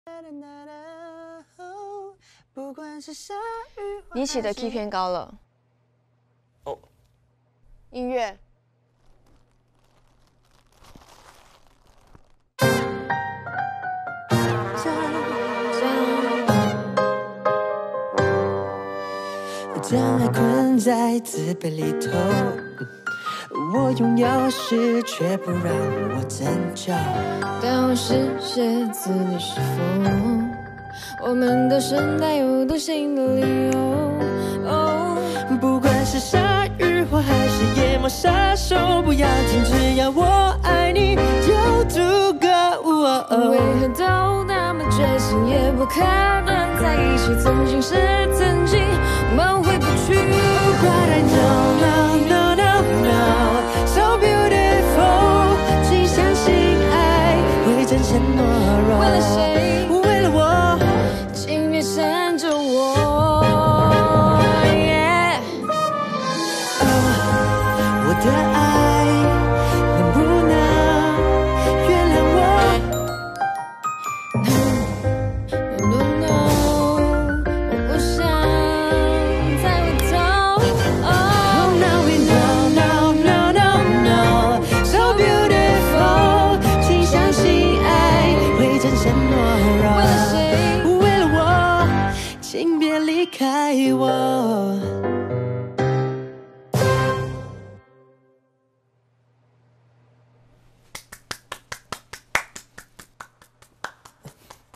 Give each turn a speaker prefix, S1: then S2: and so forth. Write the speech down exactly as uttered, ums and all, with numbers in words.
S1: 你起的 key 偏高了。
S2: 哦，
S1: 音乐。
S2: 将爱困在自卑里头，我拥有时却不让我挣扎。
S3: 当我是写字，你是否？我们都是带有独行的理由。哦，
S2: 不管是鲨鱼或还是夜魔杀手，不要停，只要我爱你就足够。
S3: 为何都那么决心，也不可能在一起？曾经是曾经，我们回不去。
S2: But I know, no, no, no, no, so beautiful。请相信爱会战胜懦弱。
S3: 为了谁？
S2: 为了我，
S3: 请别闪着我。Yeah。
S2: 哦，我的爱能不能原谅我
S3: ？No no no， 我不想再回头。Oh
S2: no no no no no no so beautiful。请相信爱会战胜懦弱。
S3: 为了谁？
S2: 为了我，请别离开我。